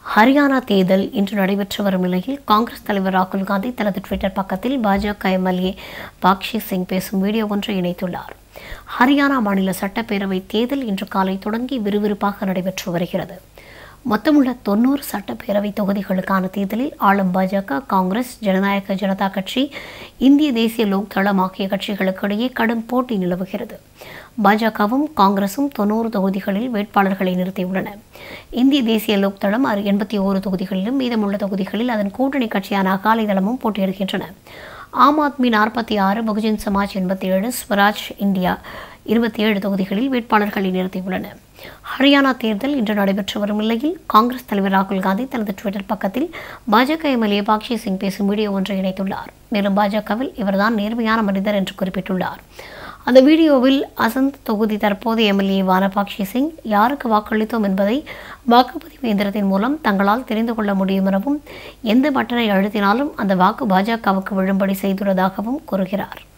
ஹரியானா தேர்தல் இன்று நடைபெற்று வரும் நிலையில் காங்கிரஸ் தலைவர் ராகுல் காந்தி தனது ட்விட்டர் பக்கத்தில் பாஜக எம்எல்ஏ பாக்ஷி சிங் பேசும் வீடியோ ஒன்றை இணைத்துள்ளார். ஹரியானா மாநில சட்டப்பேரவை தேர்தல் இன்று காலை தொடங்கி விறுவிறுப்பாக நடைபெற்று வருகிறது. மொத்தமுள்ள 90 சட்டப்பேரவை தொகுதிகளுக்கான தேர்தலில் ஆளும் பாஜக, காங்கிரஸ், ஜனநாயக ஜனதா கட்சி, இந்திய தேசிய லோக் தளம் ஆகிய கட்சிகளுக்கு இடையே கடும் போட்டி நிலவுகிறது. பாஜகவும் காங்கிரசும் 90 தொகுதிகளில் வேட்பாளர்களை நிறுத்தியுள்ளன. இந்திய தேசிய லோக் தளம் 81 தொகுதிகளிலும், மீதமுள்ள தொகுதிகளில் அதன் கூட்டணி கட்சியான அகாலி தளமும் போட்டியிடுகின்றன. ஆம் ஆத்மி 46, பகுஜன் சமாஜ் 87, ஸ்வராஜ் இந்தியா 27 தொகுதிகளில் வேட்பாளர்களை நிறுத்தியுள்ளன. ஹரியானா தேர்தல் இன்று நடைபெற்று வரும் நிலையில் காங்கிரஸ் தலைவர் ராகுல் காந்தி தனது ட்விட்டர் பக்கத்தில் பாஜக எம்எல்ஏ பாக்ஷி சிங் பேசும் வீடியோ ஒன்றை இணைத்துள்ளார். மேலும் பாஜகவில் இவர்தான் நேர்மையான மனிதர் என்று குறிப்பிட்டுள்ளார். அந்த வீடியோவில் அசந்த் தொகுதி தற்போதைய எம்எல்ஏவான பாக்ஷி சிங் யாருக்கு வாக்களித்தோம் என்பதை வாக்குப்பதிவு இயந்திரத்தின் மூலம் தங்களால் தெரிந்து கொள்ள முடியும் எனவும், எந்த பட்டனை அழுத்தினாலும் அந்த வாக்கு பாஜகவுக்கு விழும்படி செய்துள்ளதாகவும் கூறுகிறார்.